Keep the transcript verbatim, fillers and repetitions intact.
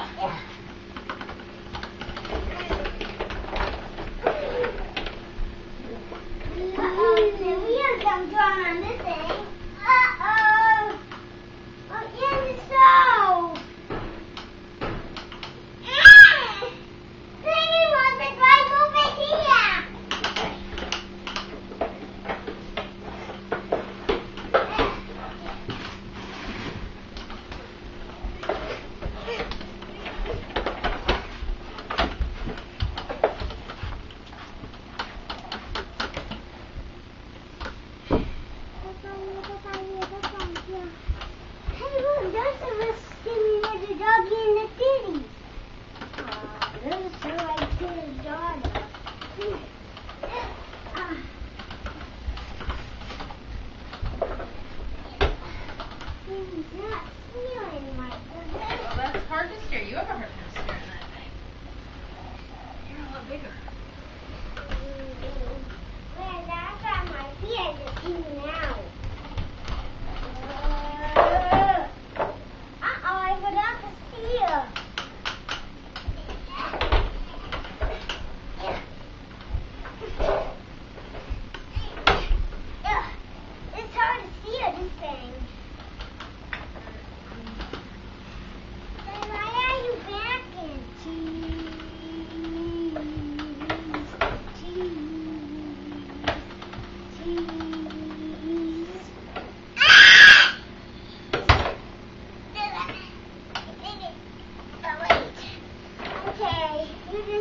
Uh-oh, the wheels come drawn on this thing. Uh-oh. Oh, yes, it's so. Ah! Baby wants to drive over here. Hey, look, those of us sitting with the doggy in the city. Aw, those are like to the daughter. Ah. He's not stealing my Well, that's hard to steer. You have a hard time steering that thing. You're a lot bigger. Well, that's on my feet to see now. Uh-oh, I forgot to steer. It's hard to steer this thing. Then why are you backing? Cheese, cheese, cheese. Ah! Did it. Did it. Oh, wait. Okay, you just